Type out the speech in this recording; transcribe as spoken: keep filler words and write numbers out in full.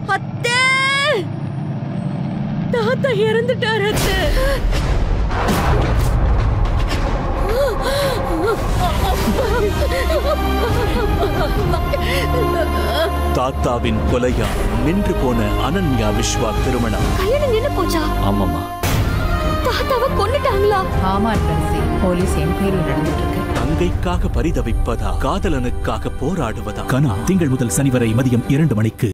அத்தை, தாத்தா இறந்துட்டார் அத்தை. தாத்தாவின் கொலையா நின்று போன அனன்யா விஸ்வா திருமணம் கல்யாணம் நின்னு போச்சா? ஆமாமா. தாத்தாவை கொன்னுட்டாங்களா? ஆமா அட்ரஸி, போலீஸ் என்கொயரி நடந்துட்டு இருக்கு. தங்கைக்காக பரிதவிப்பதா, காதலனுக்காக போராடுவதா? கனா திங்கள் முதல் சனி வரை மதியம் இரண்டு மணிக்கு.